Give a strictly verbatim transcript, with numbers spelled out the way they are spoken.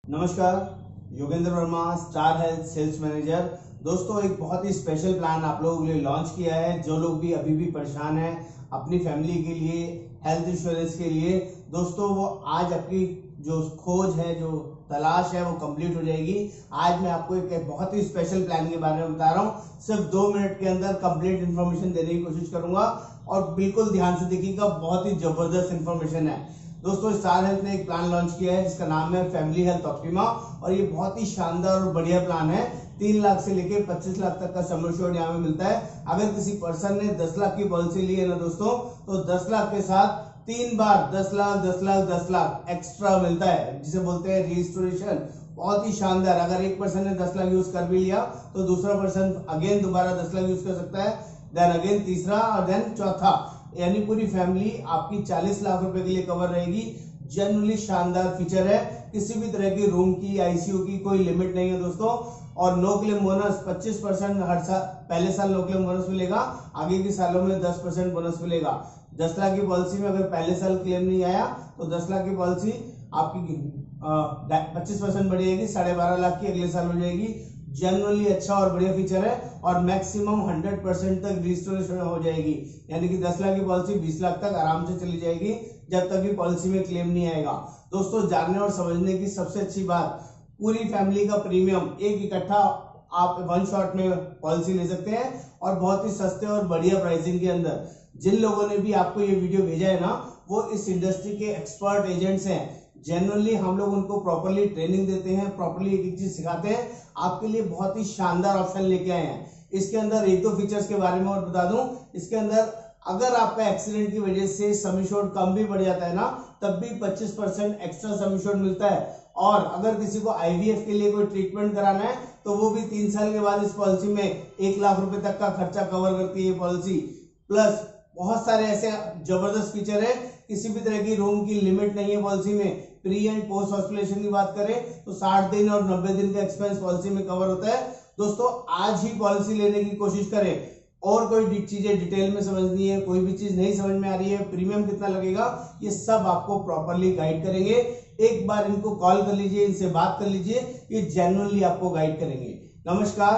नमस्कार, Yogendra Verma, Star Health sales manager. दोस्तों, एक बहुत ही स्पेशल प्लान आप लोगों के लिए लॉन्च किया है। जो लोग भी अभी भी परेशान हैं अपनी फैमिली के लिए, हेल्थ इंश्योरेंस के लिए, दोस्तों वो आज आपकी जो खोज है, जो तलाश है, वो कंप्लीट हो जाएगी। आज मैं आपको एक बहुत ही स्पेशल प्लान के बारे में बता रहा हूँ। सिर्फ दो मिनट के अंदर कंप्लीट इन्फॉर्मेशन देने की कोशिश करूंगा और बिल्कुल ध्यान से देखिएगा, बहुत ही जबरदस्त इन्फॉर्मेशन है। दोस्तों, स्टार हेल्थ ने एक प्लान लॉन्च किया है जिसका नाम है फैमिली हेल्थ ऑप्टिमा और ये बहुत ही शानदार और बढ़िया प्लान है। तीन लाख से लेकर पच्चीस लाख तक का सम एश्योर्ड यहाँ में मिलता है। अगर किसी पर्सन ने दस लाख की पॉलिसी ली है ना दोस्तों, तो दस लाख के साथ तीन बार दस लाख दस लाख दस लाख एक्स्ट्रा मिलता है, जिसे बोलते हैं रीस्टोरेशन। बहुत ही शानदार। अगर एक पर्सन ने दस लाख यूज कर भी लिया तो दूसरा पर्सन अगेन दोबारा दस लाख यूज कर सकता है, देन अगेन तीसरा और देन चौथा, यानी पूरी फैमिली आपकी चालीस लाख रुपए के लिए कवर रहेगी। जनरली शानदार फीचर है। किसी भी तरह की रूम की, आईसीयू की कोई लिमिट नहीं है दोस्तों। और नो क्लेम बोनस पच्चीस परसेंट हर साल, पहले साल नो क्लेम बोनस मिलेगा, आगे के सालों में दस परसेंट बोनस मिलेगा। दस लाख की पॉलिसी में अगर पहले साल क्लेम नहीं आया तो दस लाख की पॉलिसी आपकी पच्चीस परसेंट बढ़ जाएगी, साढ़े बारह लाख की अगले साल हो जाएगी। जनरली अच्छा और बढ़िया फीचर है और मैक्सिमम हंड्रेड परसेंट तक रिस्टोरेशन हो जाएगी, यानी कि दस लाख की पॉलिसी बीस लाख तक आराम से चली जाएगी जब तक कि पॉलिसी में क्लेम नहीं आएगा। दोस्तों, जानने और समझने की सबसे अच्छी बात, पूरी फैमिली का प्रीमियम एक इकट्ठा आप वन शॉट में पॉलिसी ले सकते हैं और बहुत ही सस्ते और बढ़िया प्राइसिंग के अंदर। जिन लोगों ने भी आपको ये वीडियो भेजा है ना, वो इस इंडस्ट्री के एक्सपर्ट एजेंट्स हैं। जनरली हम लोग उनको प्रॉपर्ली ट्रेनिंग देते हैं, प्रॉपर्ली एक एक चीज सिखाते हैं। आपके लिए बहुत ही शानदार ऑप्शन लेके आए हैं। इसके अंदर एक दो फीचर्स के बारे में और बता दूं। इसके अंदर अगर आपका एक्सीडेंट की वजह से सम एश्योर्ड कम भी बढ़ जाता है ना, तब भी पच्चीस परसेंट एक्स्ट्रा सम एश्योर्ड मिलता है। और अगर किसी को आईवीएफ के लिए कोई ट्रीटमेंट कराना है तो वो भी तीन साल के बाद इस पॉलिसी में एक लाख रुपए तक का खर्चा कवर करती है पॉलिसी। प्लस बहुत सारे ऐसे जबरदस्त फीचर है। किसी भी तरह की रूम की लिमिट नहीं है पॉलिसी में। प्री एंड पोस्ट हॉस्पिटलेशन की बात करें तो साठ दिन और नब्बे दिन का एक्सपेंस पॉलिसी में कवर होता है। दोस्तों, आज ही पॉलिसी लेने की कोशिश करें। और कोई चीजें डिटेल में समझनी है, कोई भी चीज नहीं समझ में आ रही है, प्रीमियम कितना लगेगा, ये सब आपको प्रॉपर्ली गाइड करेंगे। एक बार इनको कॉल कर लीजिए, इनसे बात कर लीजिए, ये जेन्युइनली आपको गाइड करेंगे। नमस्कार।